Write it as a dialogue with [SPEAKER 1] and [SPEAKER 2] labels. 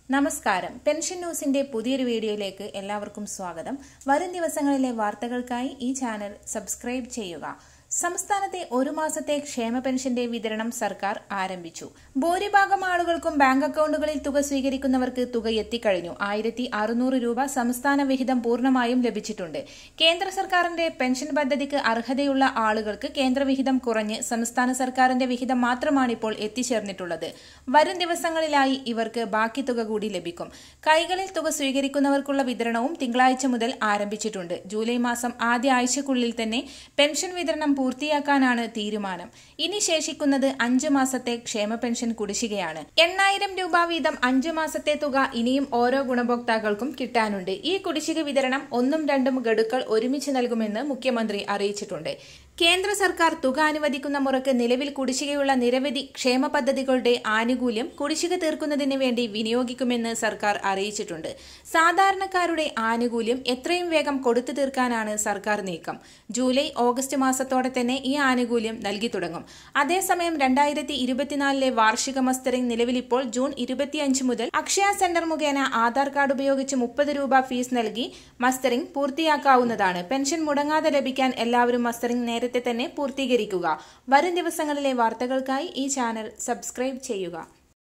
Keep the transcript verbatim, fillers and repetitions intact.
[SPEAKER 1] നമസ്കാരം. പെൻഷൻ ന്യൂസിന്റെ പുതിയൊരു വീഡിയോയിലേക്ക് എല്ലാവർക്കും സ്വാഗതം. വരും ദിവസങ്ങളിലെ വാർത്തകൾക്കായി ഈ ചാനൽ സബ്സ്ക്രൈബ് ചെയ്യുക. സംസ്ഥാനത്തെ ഒരു മാസത്തെ ക്ഷേമ പെൻഷന്റെ വിതരണം സർക്കാർ ആരംഭിച്ചു. ഭൂരിഭാഗം ആളുകൾക്കും ബാങ്ക് അക്കൌണ്ടുകളിൽ തുക സ്വീകരിക്കുന്നവർക്ക് തുക എത്തിക്കഴിഞ്ഞു. ആയിരത്തി അറുന്നൂറ് രൂപ സംസ്ഥാന വിഹിതം പൂർണ്ണമായും ലഭിച്ചിട്ടുണ്ട്. കേന്ദ്ര സർക്കാരിന്റെ പെൻഷൻ പദ്ധതിക്ക് അർഹതയുള്ള ആളുകൾക്ക് കേന്ദ്രവിഹിതം കുറഞ്ഞ് സംസ്ഥാന സർക്കാരിന്റെ വിഹിതം മാത്രമാണിപ്പോൾ എത്തിച്ചേർന്നിട്ടുള്ളത്. വരും ദിവസങ്ങളിലായി ഇവർക്ക് ബാക്കി തുക കൂടി ലഭിക്കും. കൈകളിൽ തുക സ്വീകരിക്കുന്നവർക്കുള്ള വിതരണവും തിങ്കളാഴ്ച മുതൽ ആരംഭിച്ചിട്ടുണ്ട്. ജൂലൈ മാസം ആദ്യ ആഴ്ചക്കുള്ളിൽ തന്നെ പെൻഷൻ വിതരണം പൂർത്തിയാക്കാനാണ് തീരുമാനം. ഇനി ശേഷിക്കുന്നത് അഞ്ചു മാസത്തെ ക്ഷേമ പെൻഷൻ കുടിശ്ശികയാണ്. എണ്ണായിരം രൂപ വീതം അഞ്ചു മാസത്തെ തുക ഇനിയും ഓരോ ഗുണഭോക്താക്കൾക്കും കിട്ടാനുണ്ട്. ഈ കുടിശ്ശിക വിതരണം ഒന്നും രണ്ടും ഗഡുക്കൾ ഒരുമിച്ച് നൽകുമെന്ന് മുഖ്യമന്ത്രി അറിയിച്ചിട്ടുണ്ട്. കേന്ദ്ര സർക്കാർ തുക അനുവദിക്കുന്ന മുറയ്ക്ക് നിലവിൽ കുടിശ്ശികയുള്ള നിരവധി ക്ഷേമ പദ്ധതികളുടെ ആനുകൂല്യം കുടിശ്ശിക തീർക്കുന്നതിന് വേണ്ടി വിനിയോഗിക്കുമെന്ന് സർക്കാർ അറിയിച്ചിട്ടുണ്ട്. സാധാരണക്കാരുടെ ആനുകൂല്യം എത്രയും വേഗം കൊടുത്തു തീർക്കാനാണ് സർക്കാർ നീക്കം. ജൂലൈ ഓഗസ്റ്റ് മാസത്തോടെ തന്നെ ഈ ആനുകൂല്യം നൽകി തുടങ്ങും. അതേസമയം രണ്ടായിരത്തി ഇരുപത്തിനാലിലെ വാർഷിക മസ്റ്ററിംഗ് നിലവിലിപ്പോൾ ജൂൺ ഇരുപത്തിയഞ്ച് മുതൽ അക്ഷയ സെന്റർ മുഖേന ആധാർ കാർഡ് ഉപയോഗിച്ച് മുപ്പത് രൂപ ഫീസ് നൽകി മസ്റ്ററിംഗ് പൂർത്തിയാക്കാവുന്നതാണ്. പെൻഷൻ മുടങ്ങാതെ ലഭിക്കാൻ എല്ലാവരും മസ്റ്ററിംഗ് നേരത്തെ തന്നെ പൂർത്തീകരിക്കുക. വരും ദിവസങ്ങളിലെ വാർത്തകൾക്കായി ഈ ചാനൽ സബ്സ്ക്രൈബ് ചെയ്യുക.